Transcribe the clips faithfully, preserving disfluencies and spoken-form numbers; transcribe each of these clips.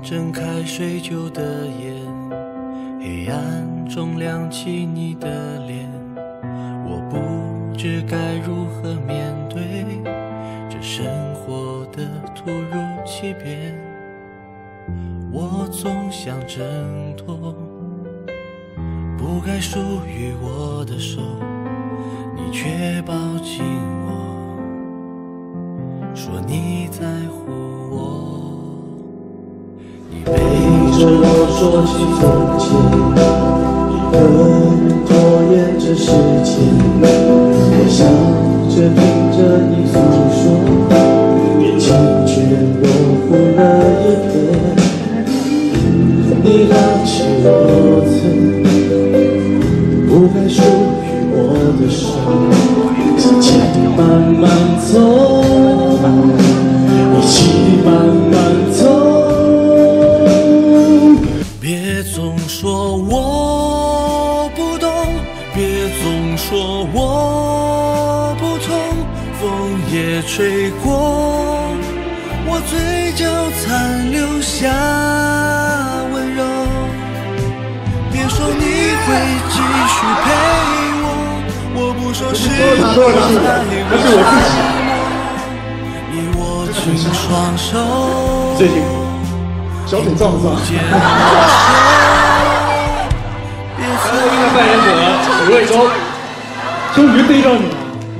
睁开睡旧的眼，黑暗中亮起你的脸，我不知该如何面对这生活的突如其变。我总想挣脱不该属于我的手，你却抱紧我，说你在乎我。你背着我说起从前，一个人拖延着时间，我笑着听着你诉说，眼睛却模糊了一点。你拉起我曾不该属于我的手，一起慢慢走，一起慢慢走。别总说我不懂，别总说我不痛，风也吹过，我嘴角残留下温柔。别说你会继续陪我，我不说是我太过寂寞，你握紧双手， 小腿壮不壮？ 最后一个扮演者沈卫洲，终于逮着你了。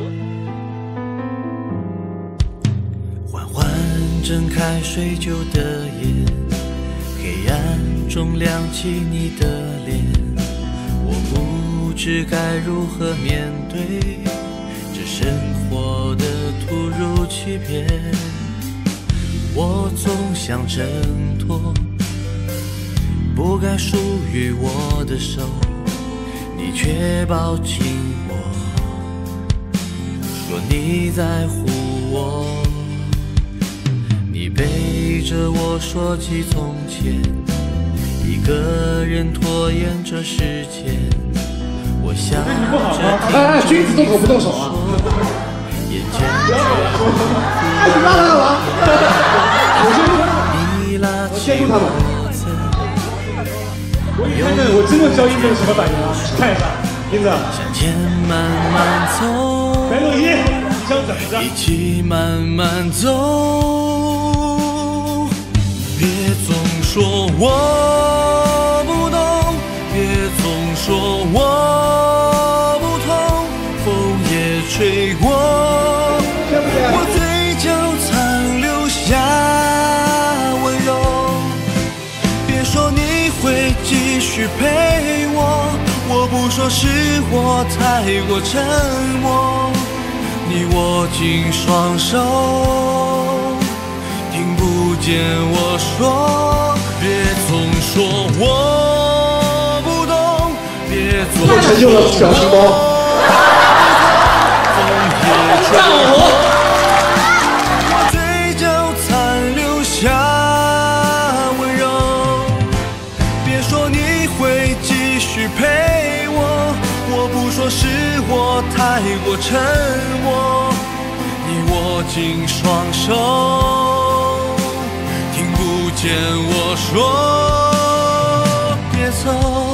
缓缓睁开睡旧的眼，黑暗中亮起你的脸，我不知该如何面对这生活的突如其变。我总想挣脱不该属于我的手，你却抱紧我，说你在乎我。你背着我说起从前，一个人拖延着时间，我笑着听着你诉说，眼前你拉他干嘛？ 你拉起我曾， 我一看见我真的交音有什么反应啊？看一下，英子， 向前慢慢走， 白鹿一，你想怎么着？ 一起慢慢走。别总说我不懂，别总说我不痛，风也吹过，我嘴角残留下温柔。别说你会继续陪我，我不说是我太过沉默，你握紧双手，听不见我说。别总说我不懂，别总说成就了表情包。 风也吹过，我嘴角残留下温柔。别说你会继续陪我，我不说是我太过沉默，你握紧双手，听不见我说别走。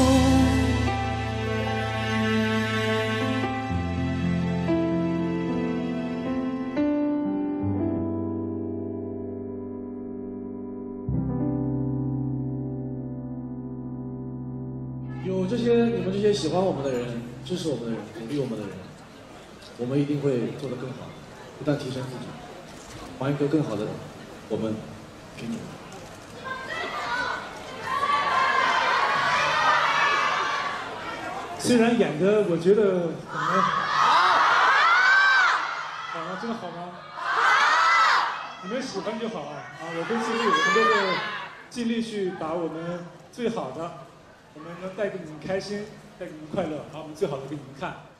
有这些你们这些喜欢我们的人，支持我们的人，鼓励我们的人，我们一定会做得更好，不断提升自己，还一个更好的我们给你们。 虽然演的我觉得怎么好吗？真的好吗？你们喜欢就好啊！啊，我会尽力，我们都会尽力去把我们最好的，我们能带给你们开心，带给你们快乐，把我们最好的给你们看。